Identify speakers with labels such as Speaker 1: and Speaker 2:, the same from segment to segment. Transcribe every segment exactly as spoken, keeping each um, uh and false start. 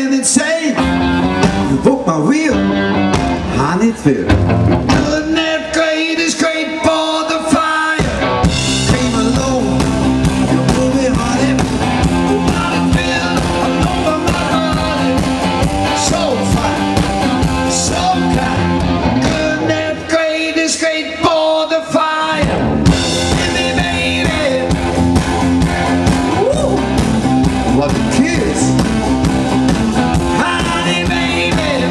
Speaker 1: and insane. You broke my wheel, honey, it will. Isn't that great? It's great for the fire. Came along, you move it, honey. What it feel all over my body. So fine, so kind. Isn't that great? It's great for the fire. Give me, baby. Woo. What a kiss. Honey, baby.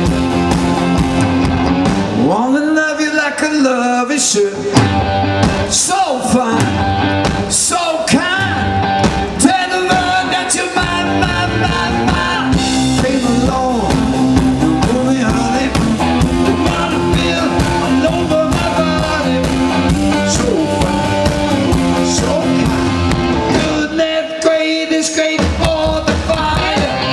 Speaker 1: Wanna love you like a love it should. So fine, so kind. Tell the world that you're mine, mine, mine, mine. Came along, you move me, honey. Wanna feel all over my body. So fine, so kind. Good, that great is great for the fire.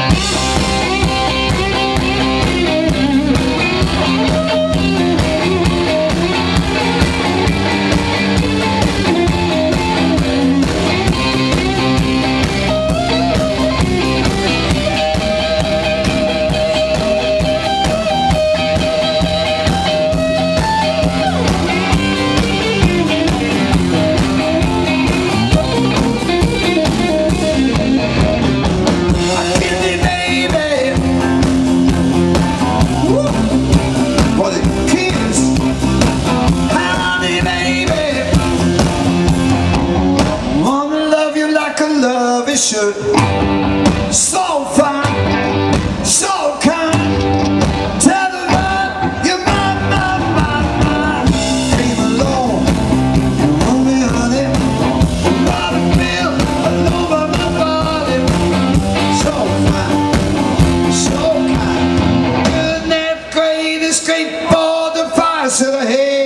Speaker 1: Should. So fine, so kind. Tell the world you're mine, mine, mine, mine. Came along, you want me, honey. What I feel all over my body. So fine, so kind. Good, that great is great for the fire. So hey.